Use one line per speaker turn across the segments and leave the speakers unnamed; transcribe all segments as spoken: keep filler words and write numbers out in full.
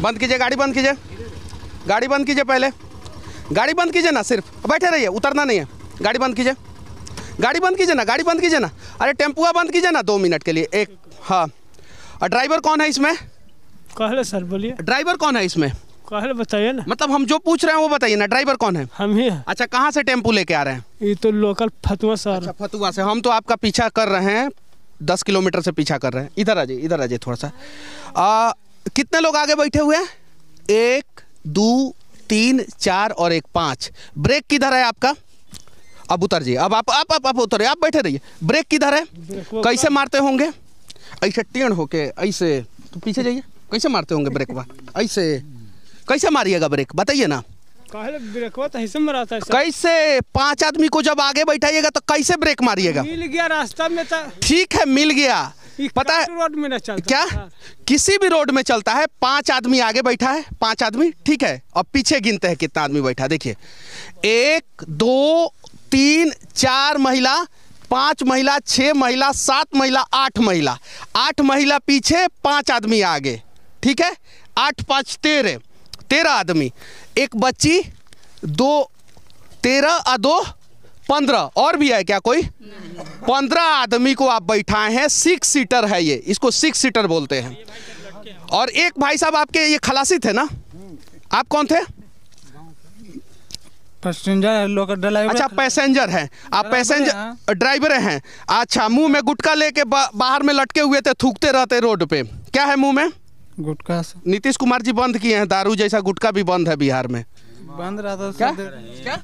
बंद कीजिए, गाड़ी बंद कीजिए, गाड़ी बंद कीजिए, पहले गाड़ी बंद कीजिए ना, सिर्फ बैठे रहिए, उतरना नहीं है। गाड़ी बंद कीजिए, गाड़ी बंद कीजिए ना, गाड़ी बंद कीजिए ना। अरे टेम्पुआ बंद कीजिए ना दो मिनट के लिए। एक हाँ, और ड्राइवर कौन है इसमें?
कहले सर, बोलिए
ड्राइवर कौन है इसमें?
कहले बताइए ना।
मतलब हम जो पूछ रहे हैं वो बताइए ना, ड्राइवर कौन है?
हम ही हैं।
अच्छा, कहाँ से टेम्पू लेके आ रहे हैं?
ये तो लोकल फतुआ सर।
अच्छा, फतुआ से। हम तो आपका पीछा कर रहे हैं, दस किलोमीटर से पीछा कर रहे हैं। इधर आ जाइए, इधर आ जाइए थोड़ा सा। आ, कितने लोग आगे बैठे हुए हैं? एक, दो, तीन, चार और एक, पाँच। ब्रेक किधर है आपका? अब उतर जाइए, अब आप आप आप, आप उतरिए, आप बैठे रहिए। ब्रेक किधर है? कैसे मारते होंगे? ऐसे टेढ़ होके ऐसे, तो पीछे जाइए। कैसे मारते होंगे ब्रेक? ऐसे कैसे मारिएगा ब्रेक, बताइए ना।
कैसे मराता है?
कैसे? पांच आदमी को जब आगे बैठाइएगा तो कैसे ब्रेक मारिएगा?
मिल गया रास्ता में था।
ठीक है, मिल गया, पता है
रोड में न चलता
क्या?
हाँ।
किसी भी रोड में चलता है, पांच आदमी आगे बैठा है, पांच आदमी, ठीक है। अब पीछे गिनते हैं कितना आदमी बैठा, देखिए, एक, दो, तीन, चार महिला, पांच महिला, छह महिला, सात महिला, आठ महिला, आठ महिला पीछे, पांच आदमी आगे, ठीक है। आठ पाँच तेरह, तेरह आदमी, एक बच्ची, दो, तेरह और दो पंद्रह। और भी है क्या कोई? पंद्रह आदमी को आप बैठाए हैं। सिक्स सीटर है ये, इसको सिक्स सीटर बोलते हैं। और एक भाई साहब आपके ये खलासी थे ना, आप कौन थे?
Passenger local driver.
अच्छा, पैसेंजर हैं आप, पैसेंजर ड्राइवर हैं। अच्छा, मुंह में गुटखा लेके बा, बाहर में लटके हुए थे, थूकते रहते रोड पे। क्या है मुंह में?
गुटखा।
नीतीश कुमार जी बंद किए हैं, दारू जैसा गुटखा भी बंद है बिहार में।
बंद रहा था
क्या? क्या?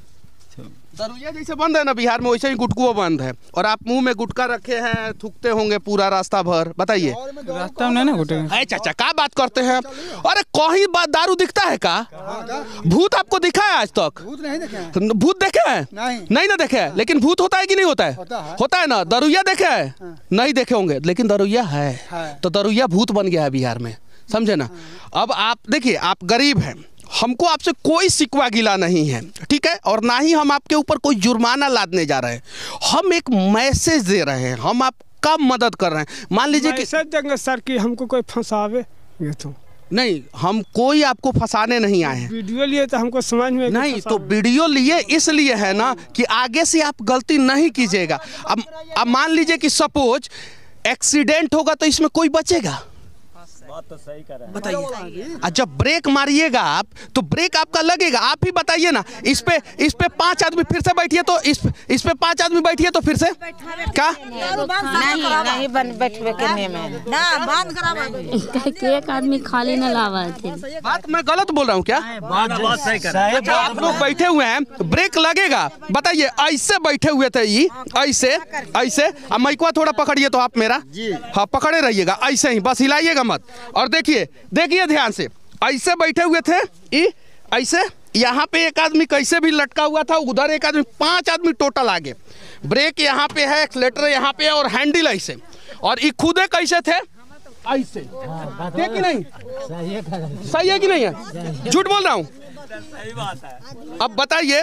दारूया जैसे बंद है ना बिहार में, वैसे ही गुटकुआ बंद है। और आप मुंह में गुटखा रखे हैं, थूकते होंगे पूरा रास्ता भर, बताइए।
रास्ता में नहीं ना गुटखा।
अरे चाचा, क्या बात करते हैं? अरे कहीं बात दारू दिखता है का? भूत आपको दिखा है आज तक?
भूत नहीं देखे।
भूत देखे हैं?
नहीं
नहीं ना देखे है। लेकिन भूत होता है कि नहीं होता है?
होता है,
होता है ना। दारूया देखे है? नहीं देखे होंगे, लेकिन दारूया है, तो दारूया भूत बन गया है बिहार में, समझे ना। अब आप देखिए, आप गरीब हैं, हमको आपसे कोई शिकवा गिला नहीं है, ठीक है। और ना ही हम आपके ऊपर कोई जुर्माना लादने जा रहे हैं, हम एक मैसेज दे रहे हैं, हम आपका मदद कर रहे हैं। मान लीजिए कि
सर कि हमको कोई फंसावे, ये तो
नहीं, हम कोई आपको फंसाने नहीं आए हैं।
वीडियो लिए तो हमको समझ में
नहीं, तो वीडियो लिए इसलिए है ना कि आगे से आप गलती नहीं कीजिएगा। अब अब मान लीजिए कि सपोज एक्सीडेंट होगा तो इसमें कोई बचेगा?
बात तो सही कर रहे हैं,
बताइए। जब ब्रेक मारिएगा आप तो ब्रेक आपका लगेगा। आप ही बताइए ना, इस पे इस पे पांच आदमी फिर से बैठिए, तो इस इस पे पांच आदमी बैठिए तो फिर से क्या?
नहीं नहीं बन बैठवे के में ना बंद करावा। एक आदमी खाली न लावा थे।
बात मैं गलत बोल रहा हूँ क्या?
बात बात सही कर रहे हैं।
अच्छा, आप लोग बैठे हुए हैं, ब्रेक लगेगा, बताइए। ऐसे बैठे हुए थे ये, ऐसे ऐसे। अब माइकवा थोड़ा पकड़िए तो आप मेरा, हाँ पकड़े रहिएगा ऐसे ही, बस हिलाइएगा मत। और देखिए देखिए ध्यान से, ऐसे बैठे हुए थे ये, ऐसे। यहाँ पे एक आदमी कैसे भी लटका हुआ था, उधर एक आदमी, पांच आदमी टोटल आगे। ब्रेक यहाँ पे है, एक्सीलेटर यहाँ पे, और हैंडल ऐसे। और ये खुदे कैसे थे? ऐसे। है कि नहीं? सही है कि नहीं है? झूठ बोल रहा हूँ?
सही बात है।
अब बताइए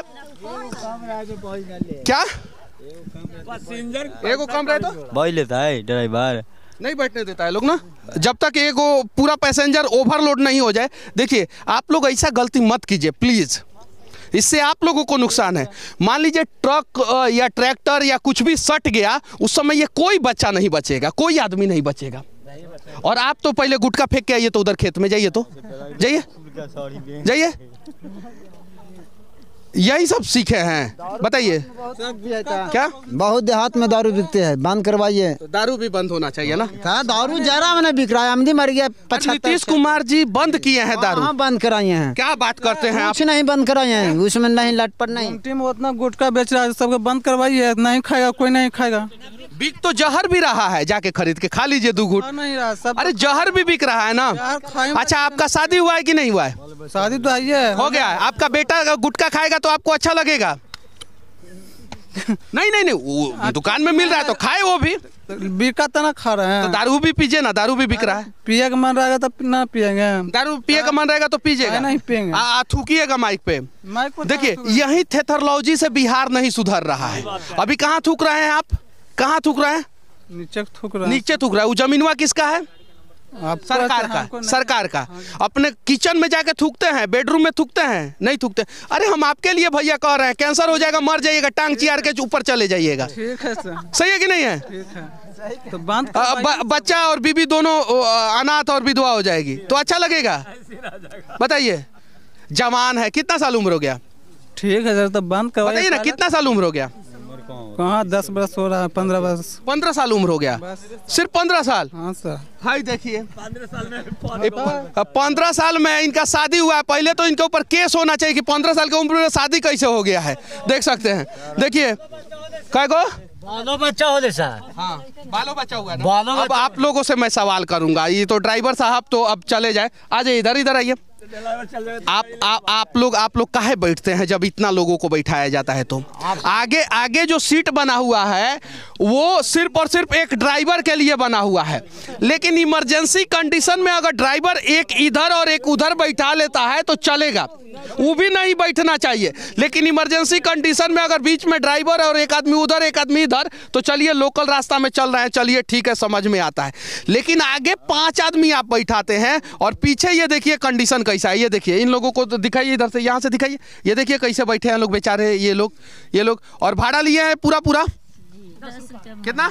क्या?
पैसेंजर
एगो कम रहे तो
बैठ लेता है ड्राइवर,
नहीं बैठने देता है लोग ना, जब तक एगो पूरा पैसेंजर ओवरलोड नहीं हो जाए। देखिए, आप लोग ऐसा गलती मत कीजिए प्लीज़, इससे आप लोगों को नुकसान है। मान लीजिए ट्रक या ट्रैक्टर या कुछ भी सट गया, उस समय ये कोई बच्चा नहीं बचेगा, कोई आदमी नहीं बचेगा। और आप तो पहले गुटखा फेंक के आइए, तो उधर खेत में जाइए, तो जाइए जाइए, यही सब सीखे हैं। बताइए क्या?
बहुत देहात में दारू बिकते हैं, बंद करवाइए।
तो दारू भी बंद होना चाहिए ना।
दारू जरा मैंने बिक रहा है, आमदी मर गया।
नीतीश कुमार जी बंद किए हैं दारू।
हाँ, बंद कराए हैं।
क्या बात करते हैं आप?
कुछ नहीं बंद कराए हैं, उसमें नहीं लटपट नहीं।
टीम उतना गुटखा बेच रहा है, सबको बंद करवाइए, नहीं खाएगा कोई, नहीं खाएगा।
बिक तो जहर भी रहा है, जाके खरीद के खा लीजिए दो घूंट।
नहीं रहा सब।
अरे जहर भी बिक रहा है ना। अच्छा, आपका शादी हुआ है कि नहीं हुआ है?
शादी तो आई है,
हो गया है। आपका बेटा अगर गुटखा खाएगा तो आपको अच्छा लगेगा? नहीं नहीं नहीं, वो दुकान में मिल रहा है तो खाए, वो भी
बिका तो ना खा रहे हैं।
तो दारू भी पीजिए ना, दारू भी बिक रहा है।
पिए का मन रहेगा तो ना पिएंगे,
दारू पिए का मन रहेगा तो पीजिएगा,
नहीं पिएंगे।
आ थूकिएगा माइक पे। देखिए, यही थेथरोलॉजी से बिहार नहीं सुधर रहा है। अभी कहाँ थूक रहे हैं आप? कहाँ थूक रहे हैं?
नीचे थूक रहा है।
नीचे थूक रहा है। वो जमीनवा किसका है?
आपको
सरकार
अच्छा, हमको
का
नहीं।
सरकार का अपने किचन में जाके थूकते हैं, बेडरूम में थूकते हैं, नहीं थूकते। अरे हम आपके लिए भैया कह रहे हैं, कैंसर हो जाएगा, मर जाइएगा, टांग चियार के ऊपर चले जाइएगा।
ठीक है सर,
सही है कि नहीं है?
ठीक है तो बंद
अ,
करवाइए।
ब, बच्चा और बीबी दोनों अ, अनाथ और विधवा हो जाएगी तो अच्छा लगेगा? बताइए। जवान है, कितना साल उम्र हो गया?
ठीक है सर, तो बंद करवाइए।
बताइए ना, कितना साल उम्र हो गया?
कहाँ दस बरस हो रहा है, पंद्रह बरस।
पंद्रह साल उम्र हो गया, सिर्फ पंद्रह साल।
हाँ सर,
भाई देखिए, पंद्रह साल में इनका शादी हुआ है। पहले तो इनके ऊपर केस होना चाहिए कि पंद्रह साल की उम्र में शादी कैसे हो गया है। देख सकते हैं, देखिए कै गो
बालो बच्चा हो जैसा।
हाँ, बालो बच्चा हुआ है ना?
बालो
अब आप लोगों से मैं सवाल करूंगा, ये तो ड्राइवर साहब तो अब चले जाए, आ जाइए इधर, इधर आइए। आप आप आप लोग आप लोग काहे बैठते हैं जब इतना लोगों को बैठाया जाता है? तो आगे आगे जो सीट बना हुआ है वो सिर्फ और सिर्फ एक ड्राइवर के लिए बना हुआ है, लेकिन इमरजेंसी कंडीशन में अगर ड्राइवर एक इधर और एक उधर बैठा लेता है तो चलेगा, वो भी नहीं बैठना चाहिए। लेकिन इमरजेंसी कंडीशन में अगर बीच में ड्राइवर और एक आदमी उधर एक आदमी इधर, तो चलिए लोकल रास्ता में चल रहे हैं, चलिए ठीक है, समझ में आता है। लेकिन आगे पांच आदमी आप बैठाते हैं और पीछे ये देखिए कंडीशन कैसा है। ये देखिए, इन लोगों को तो दिखाइए, इधर से, यहाँ से दिखाइए, ये देखिए कैसे बैठे हैं लोग बेचारे, ये लोग ये लोग और भाड़ा लिए हैं पूरा पूरा कितना?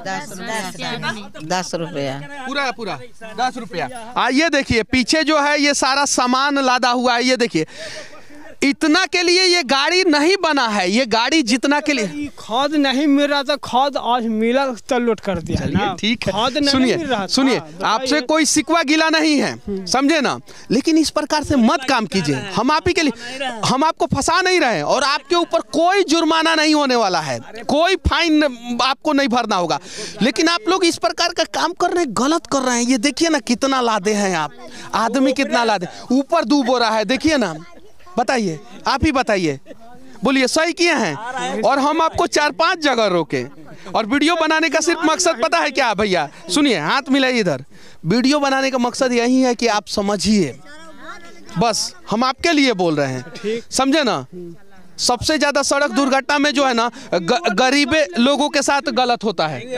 दस रुपया
पूरा पूरा दस रुपया। आ ये देखिए पीछे जो है ये सारा सामान लादा हुआ है। ये देखिए, इतना के लिए ये गाड़ी नहीं बना है, ये गाड़ी जितना के लिए
खाद नहीं मिल रहा था, खाद आज मिला तो लोड कर दिया है ना।
ठीक
खाद
है,
नहीं
सुनिए
मिल रहा था।
सुनिए, आपसे कोई सिकवा गिला नहीं है, समझे ना? लेकिन इस प्रकार से मत काम कीजिए। हम आप ही के लिए, हम आपको फंसा नहीं रहे और आपके ऊपर कोई जुर्माना नहीं होने वाला है, कोई फाइन आपको नहीं भरना होगा। लेकिन आप लोग इस प्रकार का काम कर रहे हैं, गलत कर रहे हैं। ये देखिए ना कितना लादे हैं आप, आदमी कितना लादे, ऊपर डूब हो रहा है, देखिए ना। बताइए, आप ही बताइए, बोलिए सही किए हैं। और हम आपको चार पांच जगह रोके और वीडियो बनाने का सिर्फ मकसद पता है क्या भैया? सुनिए, हाथ मिलाइए इधर। वीडियो बनाने का मकसद यही है कि आप समझिए, बस हम आपके लिए बोल रहे हैं, समझे ना? सबसे ज्यादा सड़क दुर्घटना में जो है ना ग, गरीबे लोगों के साथ गलत होता है।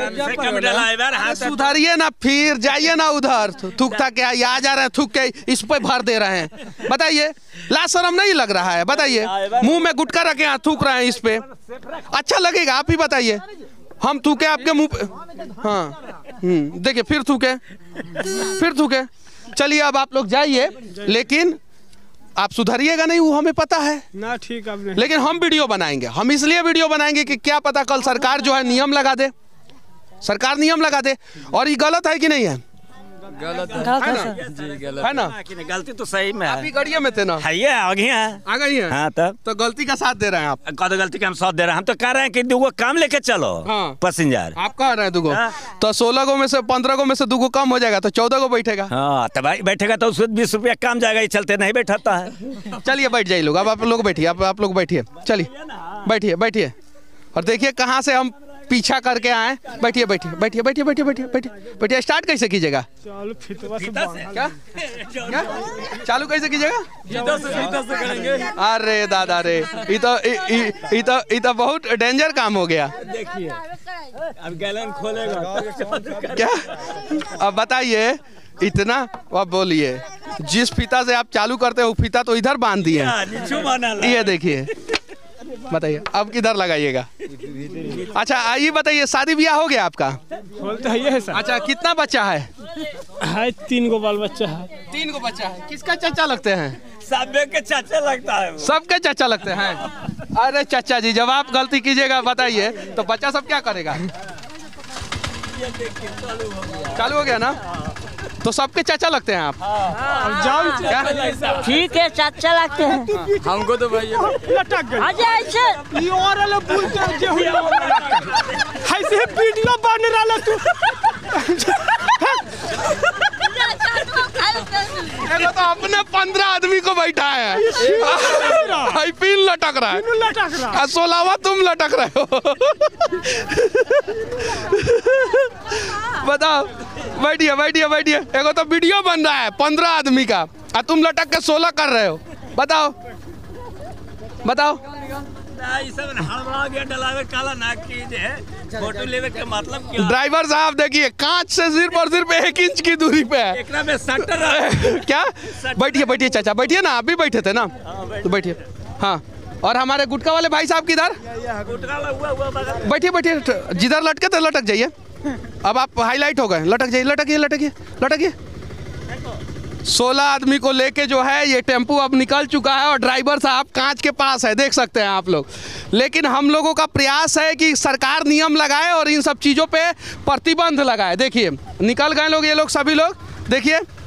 सुधारिए ना, फिर जाइए ना उधर, थूक था क्या आ जा रहे हैं, थूक के इस पे भर दे रहे हैं। बताइए, लाज शर्म नहीं लग रहा है? बताइए, मुंह में गुटखा रखे यहाँ थूक रहे हैं इस पे, अच्छा लगेगा? आप ही बताइए। हम थूके आपके मुंह पे? हाँ, हम्म, देखिए फिर थूके, फिर थूके। चलिए अब आप लोग जाइए, लेकिन आप सुधरिएगा नहीं, वो हमें पता है
ना। ठीक अब नहीं।
लेकिन हम वीडियो बनाएंगे, हम इसलिए वीडियो बनाएंगे कि क्या पता कल सरकार जो है नियम लगा दे, सरकार नियम लगा दे। और ये गलत है कि नहीं है?
गलत
है ना? है ना?
गलती तो सही में
आप ही गाड़िया में थे ना?
है, ये आगे हैं,
आ गई है।
हाँ, तब
तो गलती का साथ दे रहे हैं आप।
कद गलती का हम साथ दे रहे हैं। हम तो कह रहे हैं कि दुगो काम लेके चलो।
हाँ।
पैसेंजर
आप कह रहे हैं दुगो,
हाँ।
तो सोलह गो में से पंद्रह गो में से दुगो कम हो जाएगा तो चौदह गो बैठेगा।
हाँ, तब भाई बैठेगा तो उसको बीस रुपया कम जाएगा, ये चलते नहीं बैठाता है।
चलिए बैठ जाइए लोग, अब आप लोग बैठिए, आप आप लोग बैठिए, चलिए बैठिए बैठिए। और देखिए कहाँ से हम पीछा करके आए। बैठिए बैठिए बैठिए बैठिए बैठिए बैठिए बैठिए बैठिए। स्टार्ट कैसे कीजिएगा?
चलो फितवा से
क्या क्या चालू कैसे कीजिएगा? अरे दादा रे, ये तो ये तो ये तो बहुत डेंजर काम हो गया।
देखिए अब गैलन खोलेगा
क्या? अब बताइए, इतना अब बोलिए, जिस फीता से आप चालू करते हो वो फीता तो इधर बांध दिए। ये देखिए, बताइए अब किधर लगाइएगा? अच्छा आइए बताइए, शादी ब्याह हो गया आपका?
बोलते है ये सर।
अच्छा, कितना बच्चा है?
है तीन गो बाल बच्चा है।
तीन गो बच्चा है। किसका चाचा लगते हैं?
सबके के चाचा लगता है।
सबके चाचा लगते हैं। अरे चाचा जी, जब आप गलती कीजिएगा बताइए तो बच्चा सब क्या करेगा? चालू हो गया ना? तो सबके चाचा लगते हैं आप?
जान
ठीक है, चाचा लगते हैं
हमको तो भैया
लटक गए।
अच्छा ऐसे
ये और अलग बोलते जे हुआ ऐसे वीडियो बन रहा तू।
ये तो अपने पंद्रह आदमी को बैठा है, हाई पिन लटक रहा है,
लटक रहा
सोलावा तुम लटक रहे हो। बताओ, बैठिए बैठिए बैठिए। एगो तो वीडियो बन रहा है पंद्रह आदमी का और तुम लटक के सोलह कर रहे हो। बताओ बताओ
फोटो लेवे के मतलब क्या?
ड्राइवर साहब देखिए कांच से सिर्फ और सिर्फ एक इंच की दूरी पे है।
एकरा में सट्टर
क्या? बैठिए बैठिए चाचा, बैठिए ना, आप भी बैठे थे ना, तो बैठिए। हाँ, और हमारे गुटखा वाले भाई साहब किधर? बैठिए बैठिए, जिधर लटके थे लटक जाइए। अब आप हाईलाइट हो गए, लटक जाइए, लटकिए लटकिए लटकिए। सोलह आदमी को लेके जो है ये टेम्पू अब निकल चुका है और ड्राइवर साहब कांच के पास है, देख सकते हैं आप लोग। लेकिन हम लोगों का प्रयास है कि सरकार नियम लगाए और इन सब चीज़ों पे प्रतिबंध लगाए। देखिए निकल गए लोग, ये लोग सभी लोग देखिए।